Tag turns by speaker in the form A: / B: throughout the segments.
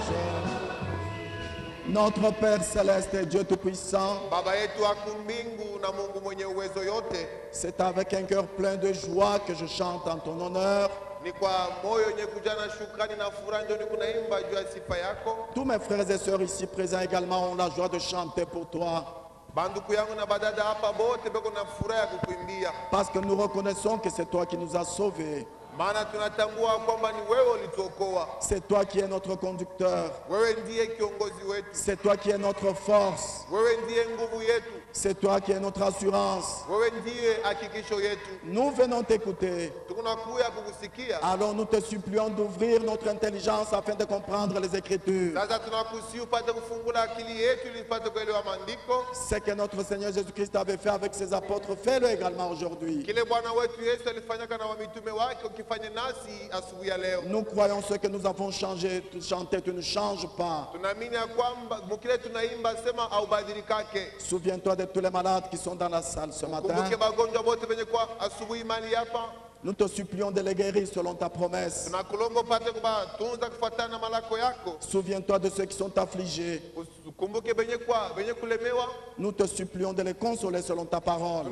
A: Notre Père Céleste et Dieu Tout-Puissant, c'est avec un cœur plein de joie que je chante en ton honneur. Tous mes frères et sœurs ici présents également ont la joie de chanter pour toi. Parce que nous reconnaissons que c'est toi qui nous as sauvés. C'est toi qui es notre conducteur. C'est toi qui es notre force. C'est toi qui es notre assurance. Nous venons t'écouter. Alors nous te supplions d'ouvrir notre intelligence afin de comprendre les Écritures. Ce que notre Seigneur Jésus-Christ avait fait avec ses apôtres, fais-le également aujourd'hui. Nous croyons ce que nous avons chanté, tu ne changes pas. Souviens-toi de tous les malades qui sont dans la salle ce matin. Nous te supplions de les guérir selon ta promesse. Souviens-toi de ceux qui sont affligés. Nous te supplions de les consoler selon ta parole.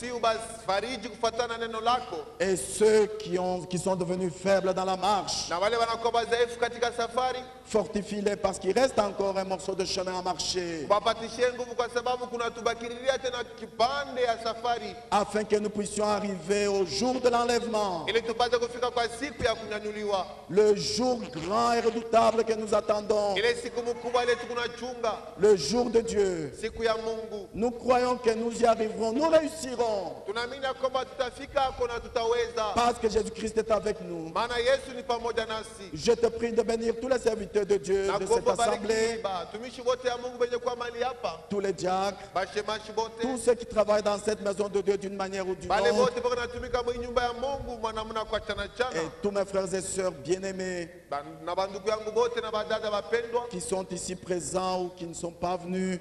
A: Et ceux qui sont devenus faibles dans la marche, fortifie-les parce qu'il reste encore un morceau de chemin à marcher. Afin que nous puissions arriver au jour de l'enlèvement. Le jour grand et redoutable que nous attendons. Le jour de Dieu. Nous croyons que nous y arriverons, nous réussirons. Parce que Jésus-Christ est avec nous. Je te prie de bénir tous les serviteurs de Dieu de cette assemblée. Tous les diacres. Tous ceux qui travaillent dans cette maison de Dieu d'une manière ou d'une autre. Et tous mes frères et sœurs bien-aimés qui sont ici présents ou qui ne sont pas venus,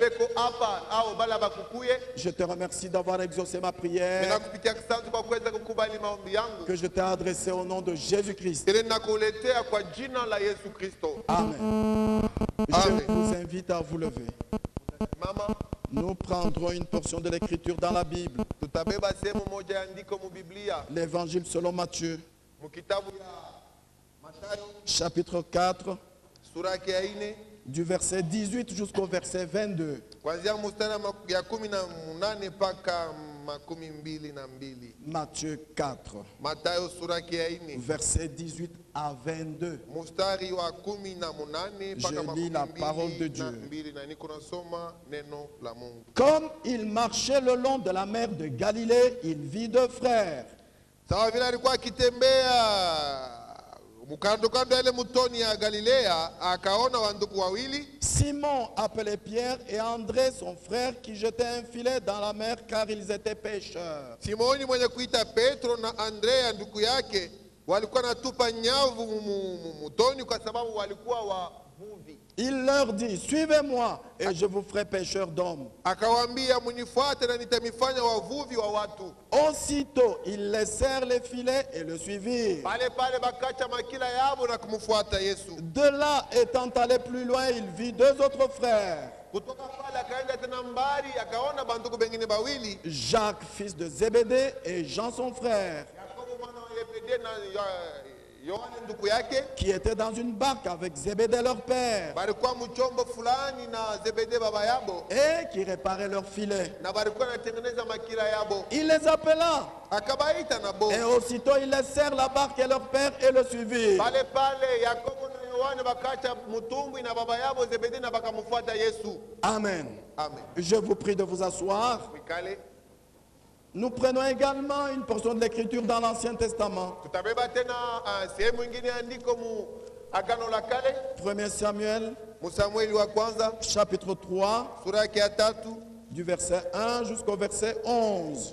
A: je te remercie d'avoir exaucé ma prière que je t'ai adressée au nom de Jésus-Christ. Amen. Je vous invite à vous lever. Nous prendrons une portion de l'écriture dans la Bible. L'évangile selon Matthieu, chapitre 4, du verset 18 jusqu'au verset 22. Matthieu 4, verset 18 à 22. Je lis la parole de Dieu. Comme il marchait le long de la mer de Galilée, il vit deux frères. Simon appelé Pierre et André son frère qui jetaient un filet dans la mer car ils étaient pêcheurs. Il leur dit, suivez-moi et je vous ferai pêcheurs d'hommes. Aussitôt, ils laissèrent les filets et le suivirent. De là, étant allé plus loin, il vit deux autres frères. Jacques, fils de Zébédée, et Jean, son frère, qui étaient dans une barque avec Zébédée leur père et qui réparaient leurs filets. Il les appela et aussitôt ils laissèrent la barque et leur père et le suivirent. Amen. Je vous prie de vous asseoir. Nous prenons également une portion de l'écriture dans l'Ancien Testament. 1 Samuel, chapitre 3, du verset 1 jusqu'au verset 11.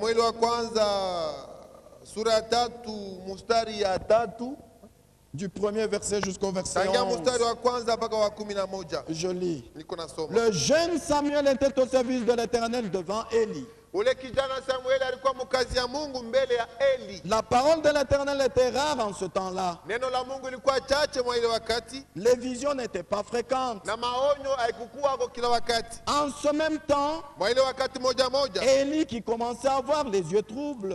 A: Du premier verset jusqu'au verset 11. Je lis. Le jeune Samuel était au service de l'Éternel devant Élie. La parole de l'Éternel était rare en ce temps-là. Les visions n'étaient pas fréquentes. En ce même temps, Élie qui commençait à avoir les yeux troubles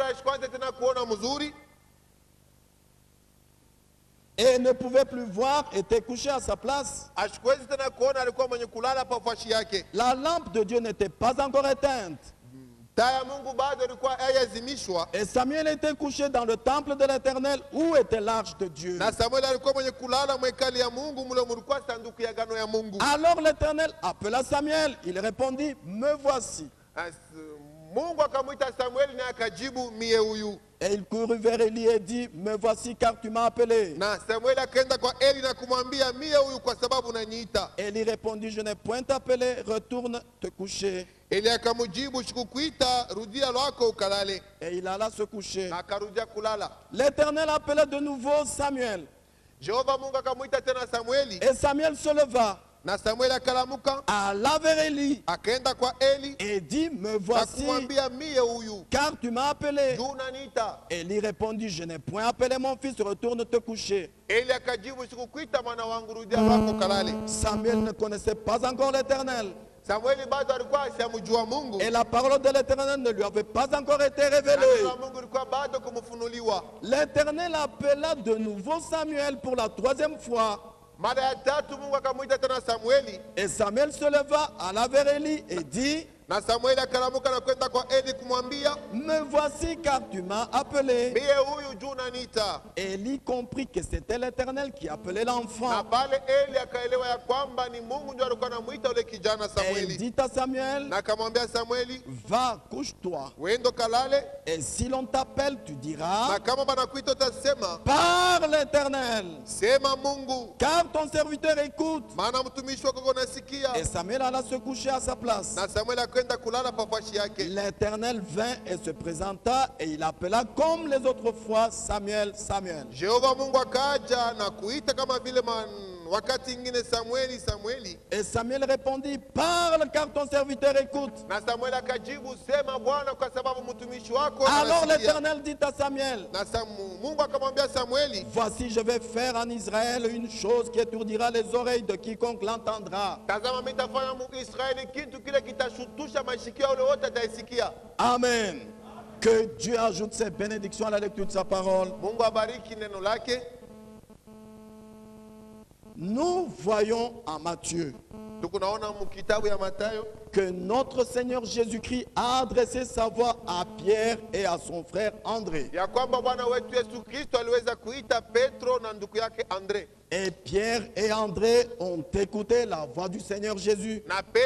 A: et ne pouvait plus voir, était couché à sa place. La lampe de Dieu n'était pas encore éteinte. Et Samuel était couché dans le temple de l'Éternel où était l'arche de Dieu. Alors l'Éternel appela Samuel. Il répondit, me voici. Et il courut vers Élie et dit, me voici car tu m'as appelé. Élie répondit, je n'ai point appelé, retourne te coucher. Et il alla se coucher. L'Éternel appela de nouveau Samuel. Et Samuel se leva. Alla vers Élie et dit, me voici car tu m'as appelé. Élie répondit, je n'ai point appelé mon fils, retourne te coucher. Samuel ne connaissait pas encore l'Éternel. Et la parole de l'Éternel ne lui avait pas encore été révélée. L'Éternel appela de nouveau Samuel pour la troisième fois. Et Samuel se leva, alla vers Élie et dit, me voici car tu m'as appelé. Élie comprit que c'était l'Éternel qui appelait l'enfant. Et il dit à Samuel, va, couche-toi. Et si l'on t'appelle, tu diras, par l'Éternel, car ton serviteur écoute. Et Samuel alla se coucher à sa place. L'Éternel vint et se présenta et il appela comme les autres fois Samuel, Samuel. Et Samuel répondit, parle car ton serviteur écoute. Alors l'Éternel dit à Samuel, voici je vais faire en Israël une chose qui étourdira les oreilles de quiconque l'entendra. Amen. Que Dieu ajoute ses bénédictions à la lecture de sa parole. Nous voyons en Matthieu que notre Seigneur Jésus-Christ a adressé sa voix à Pierre et à son frère André. Et Pierre et André ont écouté la voix du Seigneur Jésus.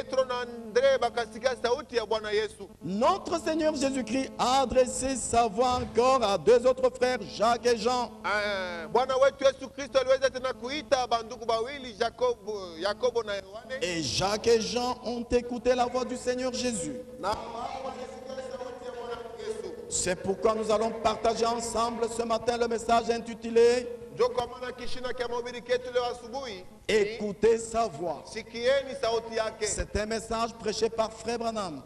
A: Notre Seigneur Jésus-Christ a adressé sa voix encore à deux autres frères, Jacques et Jean. Et Jacques et Jean ont écouté la voix du Seigneur Jésus. C'est pourquoi nous allons partager ensemble ce matin le message intitulé Écoutez sa voix. C'est un message prêché par Frère Branham.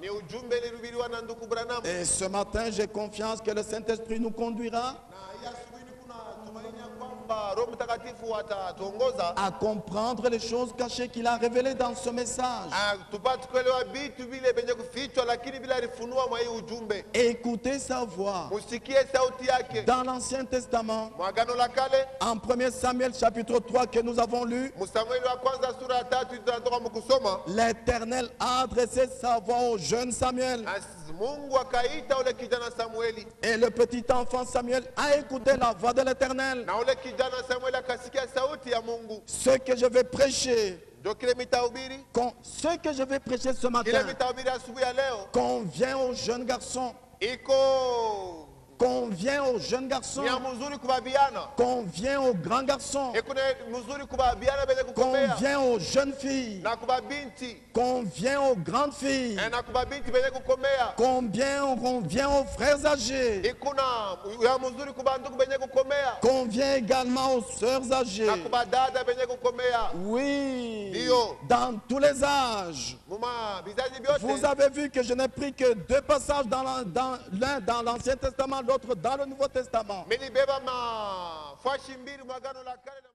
A: Et ce matin, j'ai confiance que le Saint-Esprit nous conduira à comprendre les choses cachées qu'il a révélées dans ce message. Écoutez sa voix. Dans l'Ancien Testament, en 1 Samuel chapitre 3 que nous avons lu, l'Éternel a adressé sa voix au jeune Samuel. Et le petit enfant Samuel a écouté la voix de l'Éternel. Ce que je vais prêcher, ce que je vais prêcher ce matin, convient aux jeunes garçons, convient aux jeunes garçons, convient aux grands garçons, convient aux jeunes filles, convient aux grandes filles, convient aux frères âgés, convient également aux sœurs âgées. Oui, dans tous les âges. Vous avez vu que je n'ai pris que 2 passages l'un dans l'Ancien Testament, l'autre dans le Nouveau Testament.